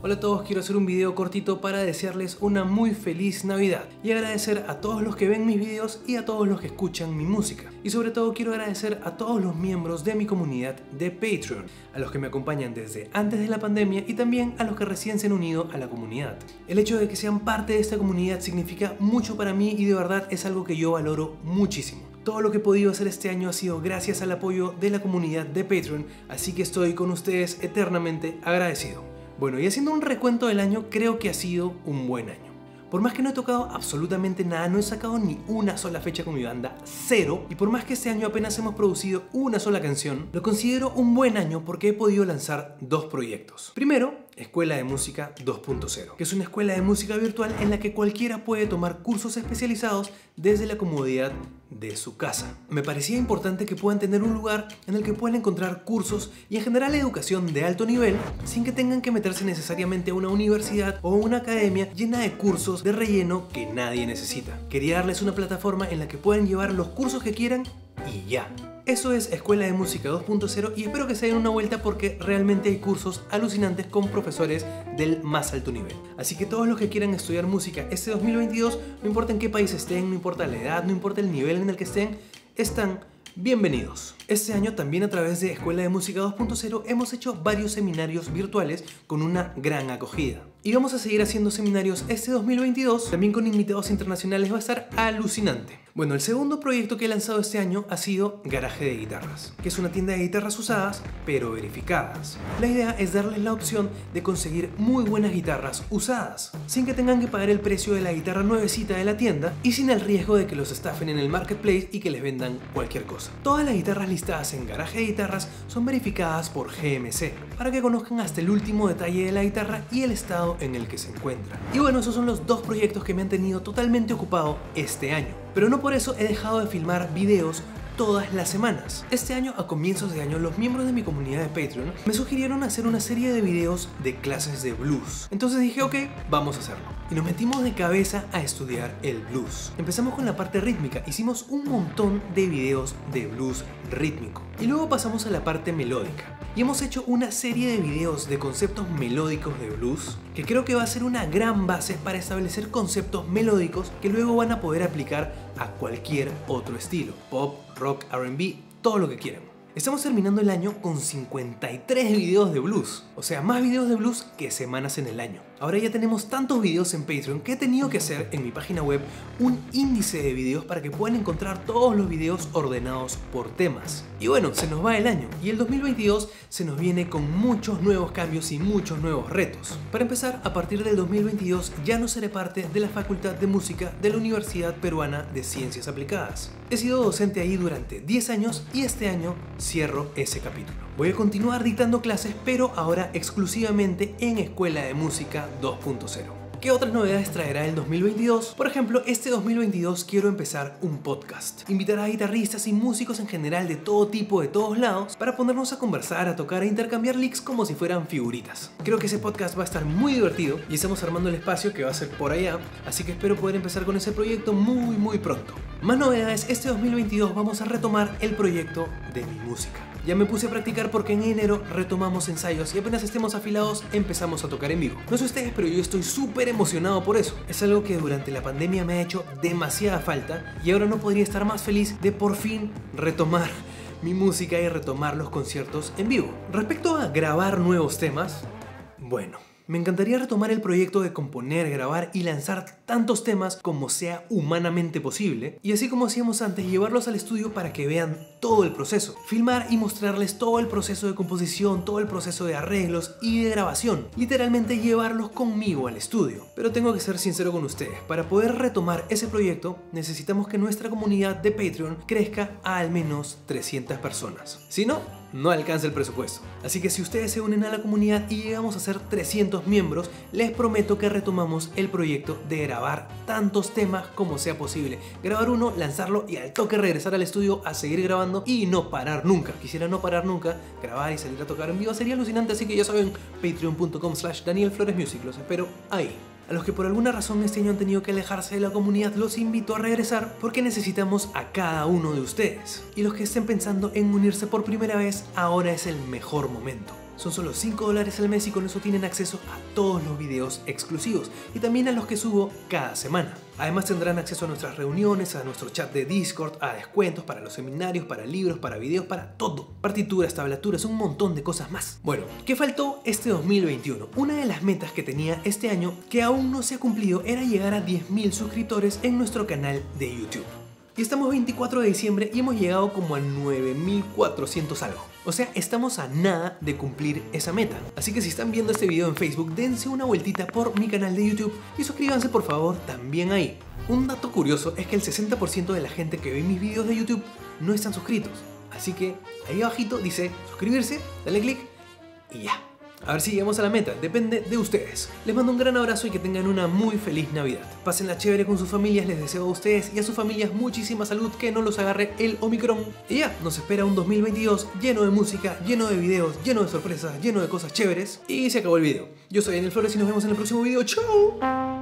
Hola a todos, quiero hacer un video cortito para desearles una muy feliz Navidad y agradecer a todos los que ven mis videos y a todos los que escuchan mi música. Y sobre todo quiero agradecer a todos los miembros de mi comunidad de Patreon, a los que me acompañan desde antes de la pandemia y también a los que recién se han unido a la comunidad. El hecho de que sean parte de esta comunidad significa mucho para mí y de verdad es algo que yo valoro muchísimo. Todo lo que he podido hacer este año ha sido gracias al apoyo de la comunidad de Patreon, así que estoy con ustedes eternamente agradecido. Bueno, y haciendo un recuento del año, creo que ha sido un buen año. Por más que no he tocado absolutamente nada, no he sacado ni una sola fecha con mi banda, cero, y por más que este año apenas hemos producido una sola canción, lo considero un buen año porque he podido lanzar dos proyectos. Primero, Escuela de Música 2.0, que es una escuela de música virtual en la que cualquiera puede tomar cursos especializados desde la comodidad de su casa. Me parecía importante que puedan tener un lugar en el que puedan encontrar cursos y en general educación de alto nivel sin que tengan que meterse necesariamente a una universidad o una academia llena de cursos de relleno que nadie necesita. Quería darles una plataforma en la que puedan llevar los cursos que quieran y ya. Eso es Escuela de Música 2.0 y espero que se den una vuelta porque realmente hay cursos alucinantes con profesores del más alto nivel. Así que todos los que quieran estudiar música este 2022, no importa en qué país estén, no importa la edad, no importa el nivel en el que estén, están bienvenidos. Este año también a través de Escuela de Música 2.0 hemos hecho varios seminarios virtuales con una gran acogida. Y vamos a seguir haciendo seminarios este 2022, también con invitados internacionales, va a estar alucinante. Bueno, el segundo proyecto que he lanzado este año ha sido Garaje de Guitarras, que es una tienda de guitarras usadas, pero verificadas. La idea es darles la opción de conseguir muy buenas guitarras usadas, sin que tengan que pagar el precio de la guitarra nuevecita de la tienda y sin el riesgo de que los estafen en el marketplace y que les vendan cualquier cosa. Todas las guitarras listadas en Garaje de Guitarras son verificadas por GMC, para que conozcan hasta el último detalle de la guitarra y el estado en el que se encuentra. Y bueno, esos son los dos proyectos que me han tenido totalmente ocupado este año. Pero no por eso he dejado de filmar videos todas las semanas. Este año, a comienzos de año, los miembros de mi comunidad de Patreon me sugirieron hacer una serie de videos de clases de blues. Entonces dije, ok, vamos a hacerlo. Y nos metimos de cabeza a estudiar el blues. Empezamos con la parte rítmica, hicimos un montón de videos de blues rítmico. Y luego pasamos a la parte melódica. Y hemos hecho una serie de videos de conceptos melódicos de blues que creo que va a ser una gran base para establecer conceptos melódicos que luego van a poder aplicar a cualquier otro estilo: pop, rock, R&B, todo lo que quieran. Estamos terminando el año con 53 videos de blues, o sea, más videos de blues que semanas en el año. Ahora ya tenemos tantos videos en Patreon que he tenido que hacer en mi página web un índice de videos para que puedan encontrar todos los videos ordenados por temas. Y bueno, se nos va el año y el 2022 se nos viene con muchos nuevos cambios y muchos nuevos retos. Para empezar, a partir del 2022 ya no seré parte de la Facultad de Música de la Universidad Peruana de Ciencias Aplicadas. He sido docente ahí durante 10 años y este año cierro ese capítulo. Voy a continuar dictando clases, pero ahora exclusivamente en Escuela de Música 2.0. ¿Qué otras novedades traerá el 2022? Por ejemplo, este 2022 quiero empezar un podcast. Invitar a guitarristas y músicos en general de todo tipo, de todos lados, para ponernos a conversar, a tocar e intercambiar licks como si fueran figuritas. Creo que ese podcast va a estar muy divertido y estamos armando el espacio que va a ser por allá, así que espero poder empezar con ese proyecto muy pronto. Más novedades, este 2022 vamos a retomar el proyecto de mi música. Ya me puse a practicar porque en enero retomamos ensayos y apenas estemos afilados empezamos a tocar en vivo. No sé ustedes, pero yo estoy súper emocionado por eso. Es algo que durante la pandemia me ha hecho demasiada falta y ahora no podría estar más feliz de por fin retomar mi música y retomar los conciertos en vivo. Respecto a grabar nuevos temas, bueno, me encantaría retomar el proyecto de componer, grabar y lanzar tantos temas como sea humanamente posible, y así como hacíamos antes, llevarlos al estudio para que vean todo el proceso, filmar y mostrarles todo el proceso de composición, todo el proceso de arreglos y de grabación, literalmente llevarlos conmigo al estudio. Pero tengo que ser sincero con ustedes, para poder retomar ese proyecto necesitamos que nuestra comunidad de Patreon crezca a al menos 300 personas. Si no, no alcanza el presupuesto. Así que si ustedes se unen a la comunidad y llegamos a ser 300 miembros, les prometo que retomamos el proyecto de grabar tantos temas como sea posible. Grabar uno, lanzarlo y al toque regresar al estudio a seguir grabando y no parar nunca. Quisiera no parar nunca, grabar y salir a tocar en vivo sería alucinante, así que ya saben, patreon.com/DanielFloresMusic, los espero ahí. A los que por alguna razón este año han tenido que alejarse de la comunidad, los invito a regresar porque necesitamos a cada uno de ustedes. Y los que estén pensando en unirse por primera vez, ahora es el mejor momento. Son solo $5 al mes y con eso tienen acceso a todos los videos exclusivos y también a los que subo cada semana. Además tendrán acceso a nuestras reuniones, a nuestro chat de Discord, a descuentos para los seminarios, para libros, para videos, para todo. Partituras, tablaturas, un montón de cosas más. Bueno, ¿qué faltó este 2021? Una de las metas que tenía este año que aún no se ha cumplido era llegar a 10.000 suscriptores en nuestro canal de YouTube. Y estamos 24 de diciembre y hemos llegado como a 9.400 algo. O sea, estamos a nada de cumplir esa meta. Así que si están viendo este video en Facebook, dense una vueltita por mi canal de YouTube y suscríbanse por favor también ahí. Un dato curioso es que el 60% de la gente que ve mis videos de YouTube no están suscritos. Así que ahí abajito dice suscribirse, dale click y ya. A ver si llegamos a la meta, depende de ustedes. Les mando un gran abrazo y que tengan una muy feliz Navidad. Pásenla chévere con sus familias, les deseo a ustedes y a sus familias muchísima salud, que no los agarre el Omicron. Y ya, nos espera un 2022 lleno de música, lleno de videos, lleno de sorpresas, lleno de cosas chéveres. Y se acabó el video. Yo soy Daniel Flores y nos vemos en el próximo video. ¡Chao!